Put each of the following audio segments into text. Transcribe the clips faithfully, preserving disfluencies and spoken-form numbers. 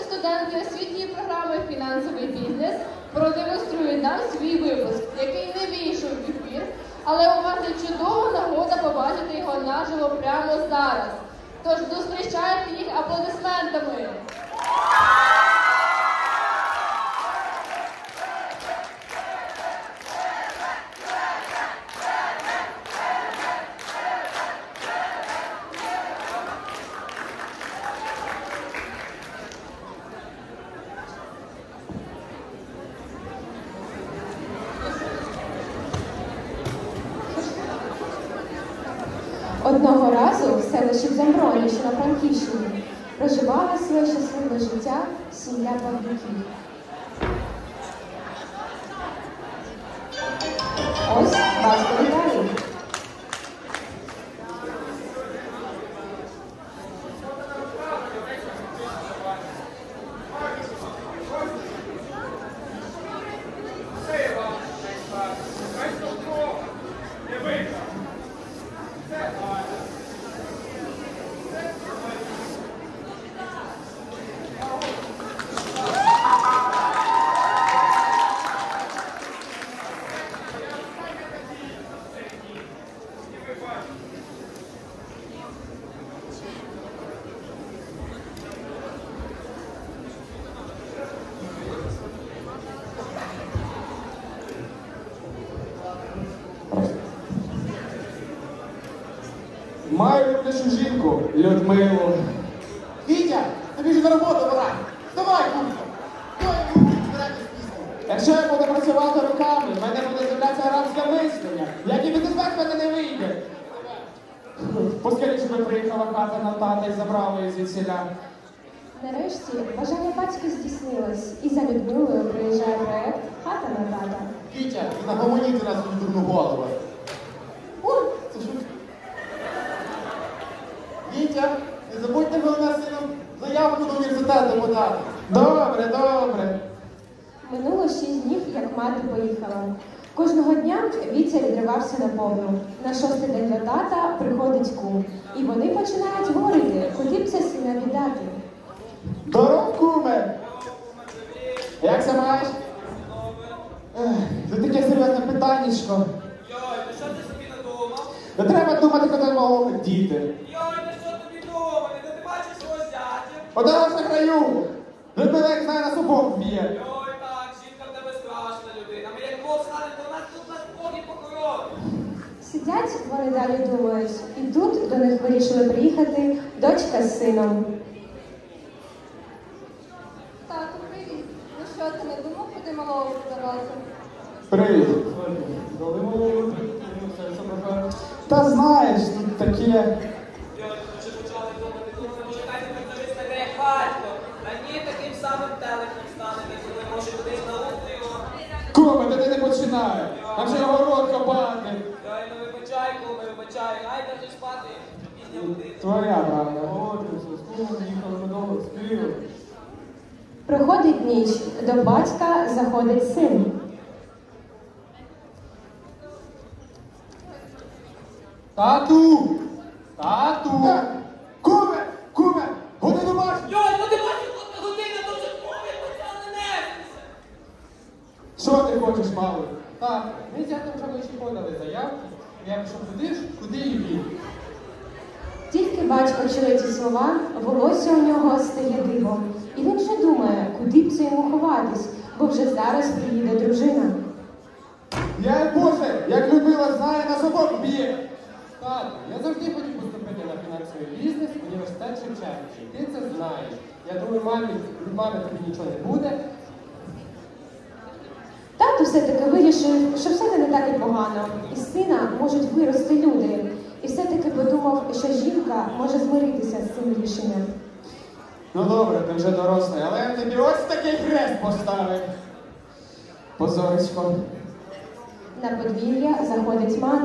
студенти освітньої програми «Фінансовий бізнес» продемонструють нам свій випуск, який не вийшов в ефір, але у вас є чудова нагода побачити його наживо прямо зараз. Тож зустрічайте їх аплодисментами. Одного разу в селищі Замброні, що на Франківщині, проживала своє щасливе життя сім'я Павлюків. Ось батько Віталій. Маю люблячу жінку, Людмилу. Вітя, тобі ж на роботу пора. Вставай, курка. Якщо я буду працювати руками, в мене буде з'являтися арабське мислення. Як і бізнесмен в мене не вийде. Поскоріше би приїхала хата на тата і забрала її звідсіля. Нарешті бажання батька здійснилось, і за Людмилою приїжджає проєкт «Хата на тата». Вітя, і нагомоніти нас в дурну голову. Ой, це що? Вітя, не забудьте головне сином заявку до університету подати. Добре, добре. Минуло шість днів, як мати поїхала. Кожного дня Вітя відривався на повну. На шостий день до тата приходить кум. І вони починають говорити, куди б це сина віддати. Здоров, куме! Як це маєш? Ех, це таке серйозне питаннячко. Йой, та що ти собі надумав? Не треба думати, куди мого діти. Йой, та що тобі думати? Та ти бачиш свого зятя? Подалась на краю! Людмила, як знає, нас обох б'є. Йой, так, жінка в тебе страшна людина. Ми як Бог стане, то нас тут нас Боги покоровить. Сидять, вони далі думають. І тут до них вирішили приїхати дочка з сином. Тату, привіт. Ну що, ти не думав, куди малого подарувати? Привіт. Та знаєш, тут таке. Йой, то вже почали думати, думали, може хай тепер тобі стане як батько. А ні, таким самим телеком стане, коли може кудись на вулицю його. Куме, та ти не починай. Там же його рот копати. Йой, ну вибачай, куми, вибачай. Ай, та вже спати. Пізня година. Твоя правда. Проходить ніч, до батька заходить син. Тату! Тату! Куме! Куме! Годину бачиш? Йой, ну ти бачиш, одна година, то вже куми почали нестися. Що ти хочеш, малий? Так, ми з зятем вже вночі подали заявки. Я пішов туди ж, куди і він. Тільки батько чує ці слова, волосся у нього стає дибом. І він вже думає, куди б це йому ховатись, бо вже зараз приїде дружина. Я, Боже, як Людмила знає, нас обох б'є. Тату, я завжди хотів поступити на фінансовий бізнес в університет Шевченківський. Ти це знаєш. Я думаю, мамі, від мами тобі нічого не буде. Тато все-таки вирішив, що все не так і погано. Із сина можуть вирости люди. І все-таки подумав, що жінка може змиритися з цим рішенням. Ну добре, ти вже дорослий, але я тобі ось такий хрест поставив. Позорочко. На подвір'я заходить мати.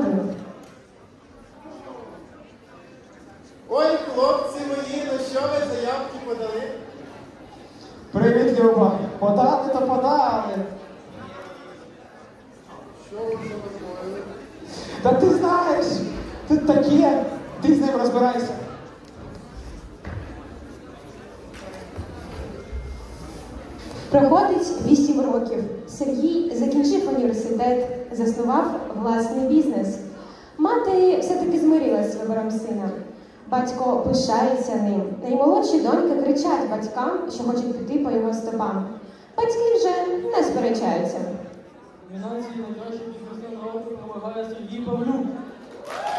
Ой, хлопці мої, ну що ви заявки подали? Привіт, Люба. Подали, то подали. Що ви вже подали? Та ти знаєш, тут таке, ти з ним розбирайся. Проходить вісім років. Сергій закінчив університет, заснував власний бізнес. Мати все-таки змирилась з вибором сина. Батько пишається ним. Наймолодші доньки кричать батькам, що хочуть піти по його стопам. Батьки вже не сперечаються. Номінації найкращий бізнесмен року перемагає Сергій Павлюк.